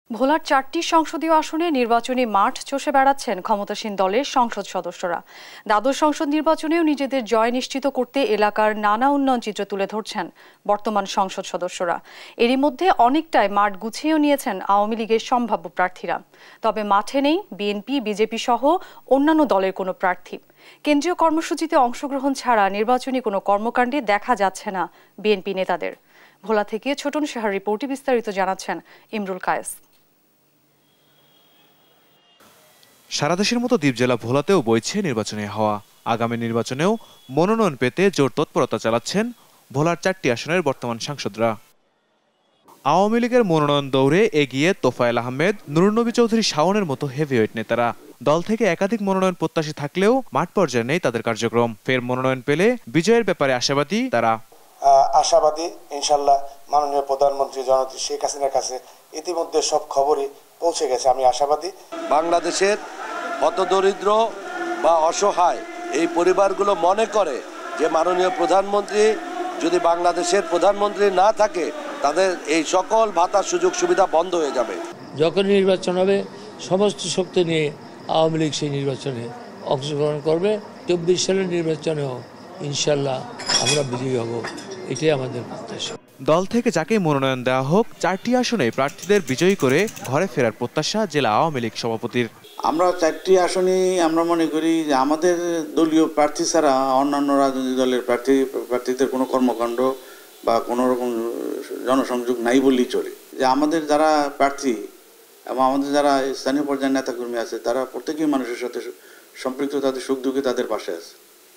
ভোলার 4টি সংসদীয় আসনে নির্বাচনী মাঠ চষে বেড়াচ্ছেন ক্ষমতাসীন দলের সংসদ সদস্যরা। দ্বাদশ সংসদ নির্বাচনেও নিজেদের জয় নিশ্চিত করতে এলাকার নানা উন্নয়ন চিত্র তুলে ধরছেন বর্তমান সংসদ সদস্যরা। এরই মধ্যে অনেকটাই মাঠ গুছিয়েও নিয়েছেন আওয়ামী লীগের সম্ভাব্য প্রার্থীরা। তবে মাঠে নেই বিএনপি, বিজেপি সহ অন্যান্য দলের কোনো প্রার্থী। কেন্দ্রীয় কর্মসূচিতে অংশগ্রহণ ছাড়া নির্বাচনী কোনো কর্মকাণ্ডে দেখা যাচ্ছে না বিএনপি নেতাদের। ভোলা থেকে ছোটন সাহার রিপোর্টে বিস্তারিত জানাচ্ছেন ইমরুল কায়েস। সারা দেশের মতো দ্বীপ জেলা ভোলাতেও বইছে নির্বাচনী হাওয়া। আগামী নির্বাচনেও মনোনয়ন পেতে জোর তৎপরতা চালাচ্ছেন ভোলার 4টি আসনের বর্তমান সাংসদরা। আওয়ামী লীগের মনোনয়ন দৌড়ে এগিয়ে তোফায়েল আহমেদ, নুরুন্নবী চৌধুরী শাওনের মতো হেভিওয়েট নেতারা। দল থেকে একাধিক মনোনয়ন প্রত্যাশী থাকলেও মাঠ পর্যায়ে নেই তাদের কার্যক্রম। ফের মনোনয়ন পেলে বিজয়ের ব্যাপারে আশাবাদী তারা। আশাবাদী ইনশাল্লাহ মাননীয় প্রধানমন্ত্রী জননেত্রী শেখ হাসিনার কাছে ইতিমধ্যে সব খবরই পৌঁছে গেছে। আমি আশাবাদী বাংলাদেশের হতদরিদ্র বা অসহায় এই পরিবারগুলো মনে করে যে মাননীয় প্রধানমন্ত্রী যদি বাংলাদেশের প্রধানমন্ত্রী না থাকে তাদের এই সকল ভাতা সুযোগ সুবিধা বন্ধ হয়ে যাবে। যখন নির্বাচন হবে সমস্ত শক্তি নিয়ে আওয়ামী লীগ সেই নির্বাচনে অংশগ্রহণ করবে। 24 সালের নির্বাচনেও ইনশাল্লাহ আমরা বিজয়ী হব, এটাই আমাদের প্রত্যাশা। দল থেকে যাকেই মনোনয়ন দেওয়া হোক 4টি আসনে প্রার্থীদের বিজয়ী করে ঘরে ফেরার প্রত্যাশা জেলা আওয়ামী লীগ সভাপতির। আমরা 4টি আসনেই আমরা মনে করি যে আমাদের দলীয় প্রার্থী ছাড়া অন্যান্য রাজনৈতিক দলের প্রার্থীদের কোনো কর্মকাণ্ড বা কোনো রকম জনসংযোগ নাই বললেই চলে। যে আমাদের যারা প্রার্থী এবং আমাদের যারা স্থানীয় পর্যায়ের নেতাকর্মী আছে তারা প্রত্যেকেই মানুষের সাথে সম্পৃক্ত, তাদের সুখ দুঃখে তাদের পাশে আছে।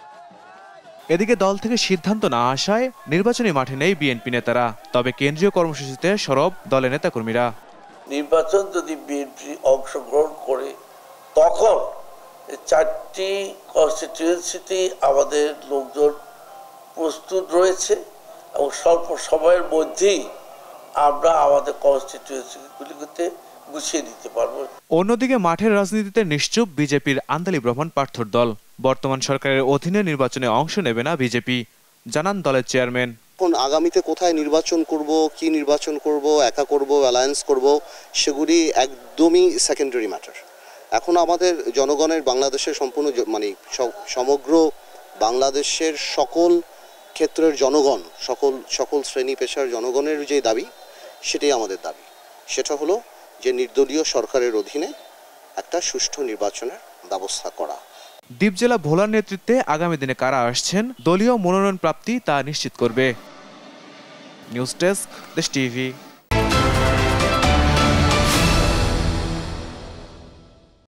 এদিকে দল থেকে সিদ্ধান্ত না আসায় নির্বাচনী মাঠে নেই বিএনপি নেতারা। তবে কেন্দ্রীয় কর্মসূচিতে সরব দলের নেতাকর্মীরা। নির্বাচন যদি বিএনপি অংশগ্রহণ করে তখন 4টি কনস্টিটিউয়েন্সিতে আমাদের লোকজন প্রস্তুত রয়েছে এবং স্বল্প সময়ের মধ্যেই আমরা আমাদের কনস্টিটিউয়েন্সিগুলিতে গুছিয়ে দিতে পারবো। অন্যদিকে মাঠের রাজনীতিতে নিশ্চুপ বিজেপির আন্দালিব রহমান পার্থর দল। বর্তমান সরকারের অধীনে নির্বাচনে অংশ নেবে না বিজেপি, জানান দলের চেয়ারম্যান। এখন আগামীতে কোথায় নির্বাচন করব, কি নির্বাচন করব, একা করব, অ্যালায়েন্স করব, সেগুলি একদমই সেকেন্ডারি ম্যাটার। এখন আমাদের জনগণের বাংলাদেশের সম্পূর্ণ সমগ্র বাংলাদেশের সকল ক্ষেত্রের জনগণ, সকল শ্রেণী পেশার জনগণের যে দাবি, সেটাই আমাদের দাবি। সেটা হলো যে নির্দলীয় সরকারের অধীনে একটা সুষ্ঠু নির্বাচনের ব্যবস্থা করা। দ্বীপ জেলা ভোলার নেতৃত্বে আগামী দিনে কারা আসছেন দলীয় মনোনয়ন প্রাপ্তি তা নিশ্চিত করবে। News desk, Desh TV.